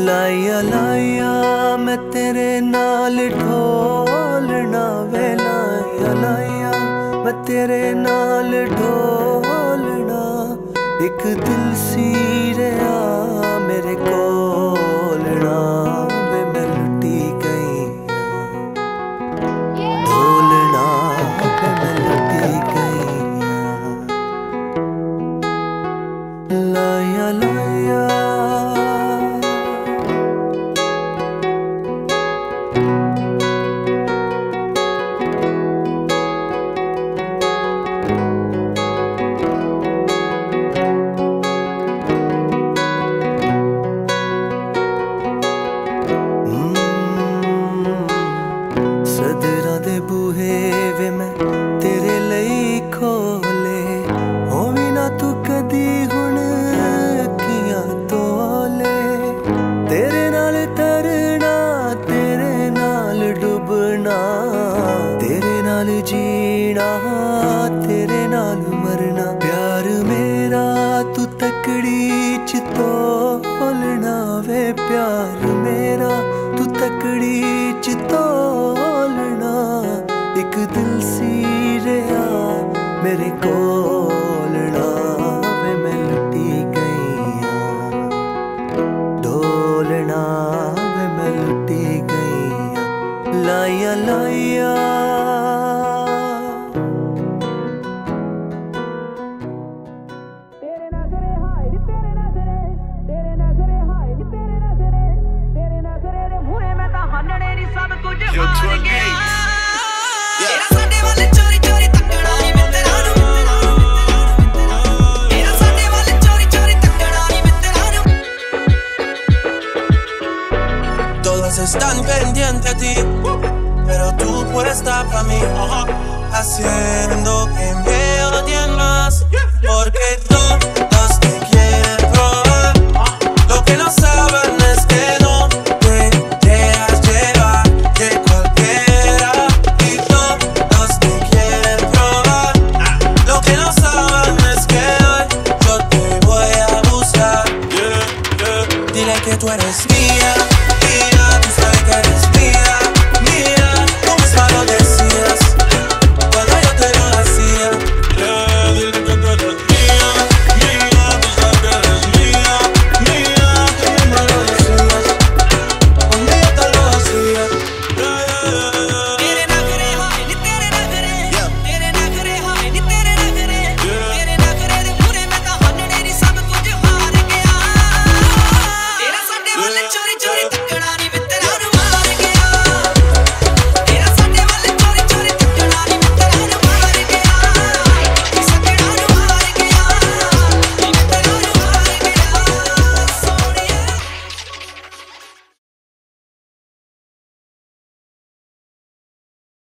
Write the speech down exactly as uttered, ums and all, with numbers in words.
लाया लाया मैं तेरे नाल ढोलना वे, लाया लाया मैं तेरे नाल ढोलना। एक दिल सी रहा मेरे कोलना वे, मैं लुटी गई ढोलना वे, मैं लुटी गई। लाया लाया सदरा दे बूहे वे मैं तेरे लई खोले, होवी ना तू कदी हुण अखियां तोले। तेरे नाल तरना तेरे नाल डुबना, तेरे नाल जीना तेरे नाल मरना। प्यार मेरा तू तकड़ी च तोलना वे, प्यार मेरा तू तकड़ी च तोलना। एक दिल सी रहा मेरे कोलना वे, मैं लुटी गई ढोलना वे, मैं लुटी गई। लाया लाया Todos están pendientes a ti, pero tú puedes estar para mí, haciendo que me odien más, porque todos te quieren probar. Lo que no saben es que no te dejas llevar de cualquiera, y todos te quieren probar. Lo que no saben es que hoy yo te voy a buscar. Dile que tú eres mía, tú sabes que eres mía.